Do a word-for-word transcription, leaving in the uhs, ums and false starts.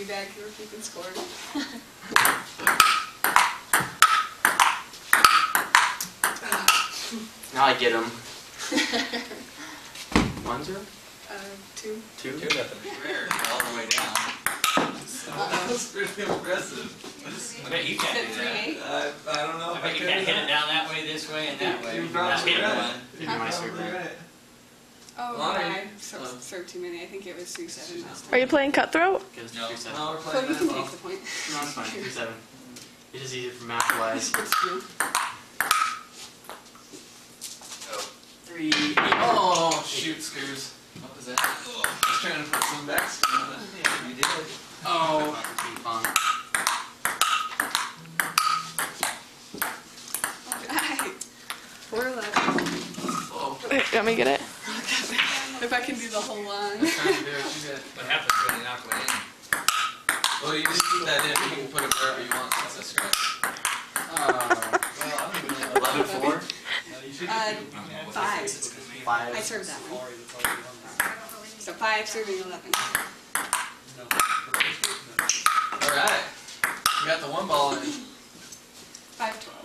back here if you can score. Now I get him. One, zero? Uh, two. Two? Two nothing. Rare, all the way down. That was pretty impressive. I bet you Is can't it do three that. eight? I, I don't know. I if bet you could can't do hit it that. down that way, this way, and that way. You're You probably not hit right. one. Give me You're my probably serve. right. Oh, Lonnie. I served served too many. I think it was three seven last time. Are you playing cutthroat? Give us No. two seven. No, we're Well, playing you can that take ball. the point. No, it's fine. Two seven. It is easier for math wise. It's true. Three, eight. Oh, shoot, Screws. What was that? I was trying to put some backspin on it. You did. Oh, three, Pong. Alright. Four eleven. Oh, Wait, you want me to get it? If I can do the whole line. I'm trying to do what you did. What happens when you knock one in? Well, you just keep that in. You can put it wherever you want since I scratched. Eleven, four. Uh, five. Five. I served that one. So five serving eleven. Alright. You got the one ball in. Five twelve.